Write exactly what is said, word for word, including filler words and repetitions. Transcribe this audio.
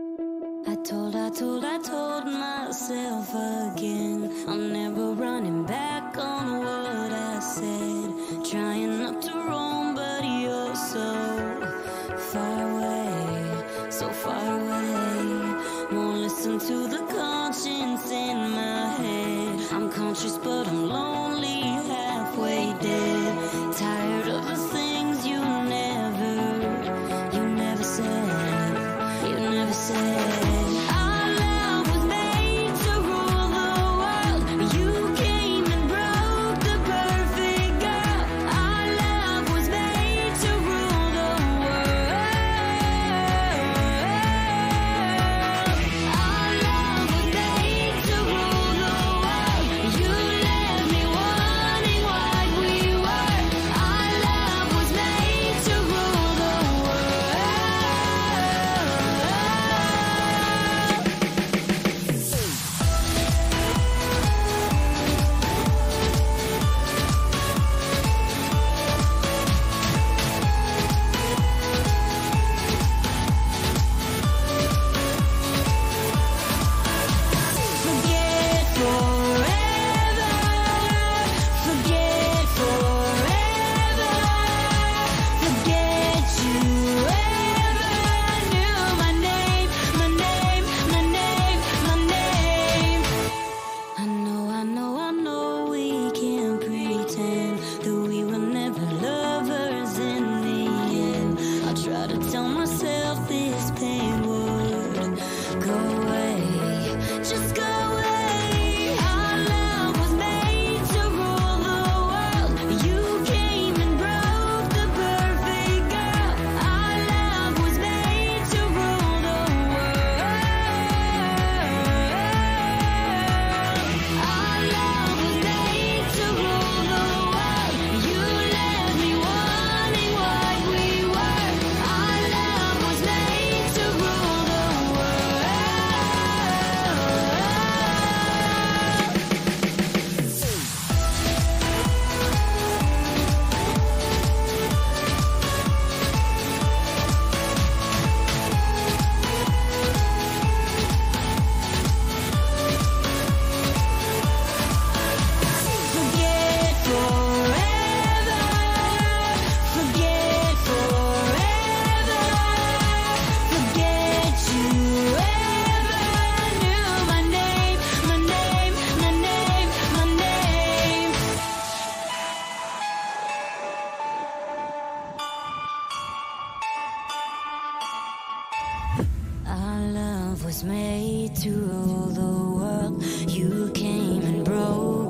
I told, I told, I told myself again, I'm never running back on what I said. Trying not to roam, but you're so far away, so far away. Won't listen to the conscience in my head. I'm conscious, but I'm lonely, halfway dead. Tired of the things you never, you never said, you never said. Was made to rule the world. You came and broke